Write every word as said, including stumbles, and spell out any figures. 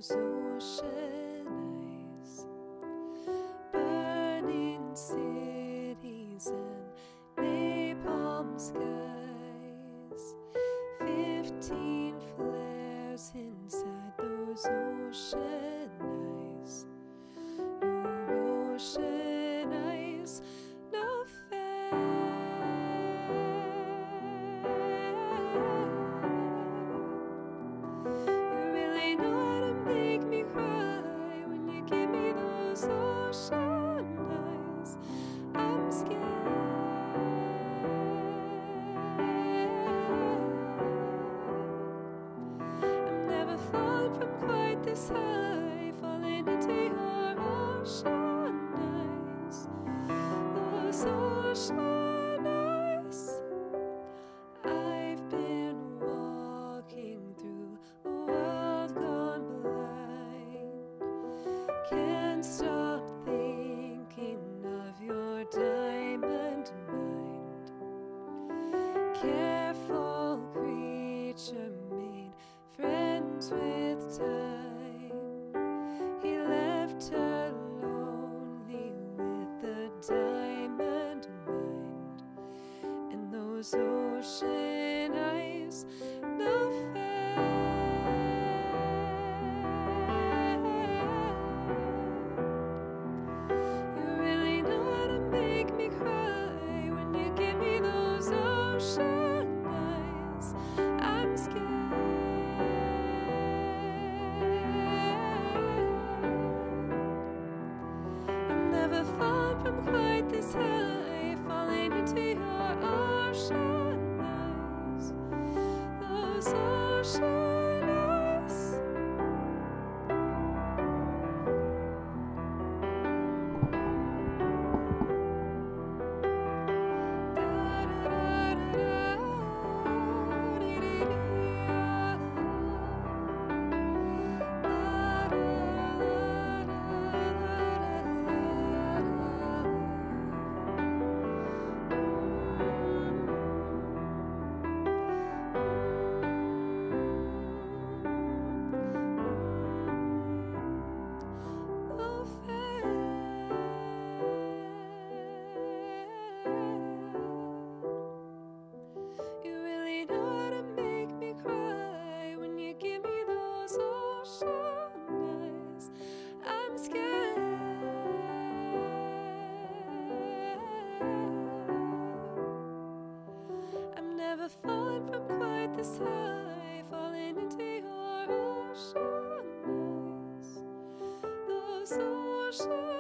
those ocean eyes, burning cities and napalm skies, fifteen flares inside those ocean eyes, your ocean eyes, no fair. You really know how to make me cry when you give me those ocean eyes. I'm scared. I'm never fallen from quite this high, falling into your ocean eyes, those ocean eyes. I've been walking through a world gone blind, can't stop thinking of your diamond mind. Careful creature made friends with time. He left her lonely with the diamond mind and those ocean eyes, no fair. You really know how to make me cry when you give me those ocean eyes. I'm scared. I'm never fallen from quite this high, falling into your ocean eyes, those ocean eyes. You really know how to make me cry when you give me those ocean eyes. I'm scared. I'm never fallen from quite this high, falling into your ocean eyes, those ocean